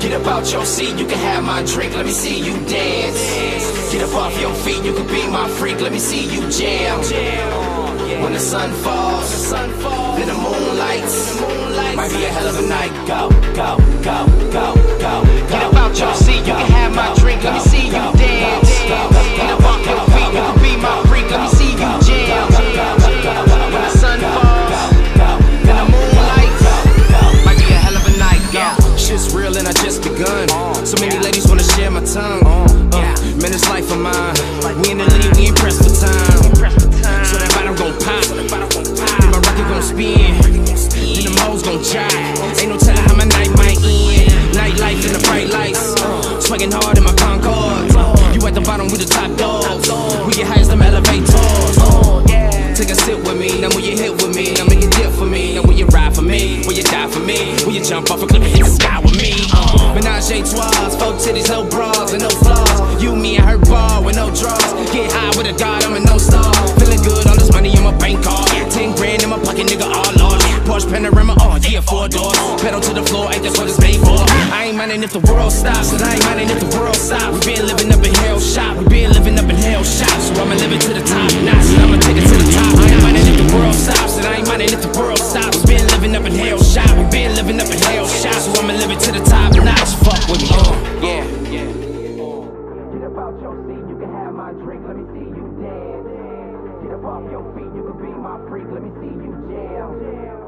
Get up out your seat, you can have my drink, let me see you dance. Get up off your feet, you can be my freak, let me see you jam. When the sun falls, then the moon lights, might be a hell of a night. Go, go, go, go, go, go. Get up out your seat, you can have my drink, let me see you dance. Get up off your feet, you can be my freak, let me see you jam. When the sun falls, then the moon lights, might be a hell of a night. Yeah, shit's real and I just begun. So many ladies wanna share my tongue. Man, it's life of mine. We in the league, we ain't pressed for time. So that bottom gon' pop, then my record gon' spin, then the moles gon' jive. Ain't no telling how my night might end. Nightlife in the bright lights, swaggin' hard in my Concorde. You at the bottom, we the top dogs. We get high as them elevators. Take a sip with me, now will you hit with me? Now make a dip for me, now will you ride for me? Will you die for me? Will you jump off a cliff and hit the sky with me? Menage a trois, 4 titties, no bras and no flaws. You, me, and her ball with no draws. Get high with a god, I'm a no-star. Feeling good, all this money in my bank card. 10 grand in my pocket, nigga, all lost. Porsche Panorama, yeah, 4 doors. Pedal to the floor, ain't that's what it's made for. I ain't minding if the world stops, and I ain't minding if the world stops. We been living up in hell shop, we been living up in hell shop. So I'ma live it to the top notch, and I'ma take it to the top. I ain't minding if the world stops, and I ain't minding if the world stops. We been living up in hell shop, we been living up in hell shop. So I'ma live it to the top notch. Fuck with me, yeah. Get up out your seat, you can have my drink, let me see you dance. Get up off your feet, you can be my freak, let me see you jam.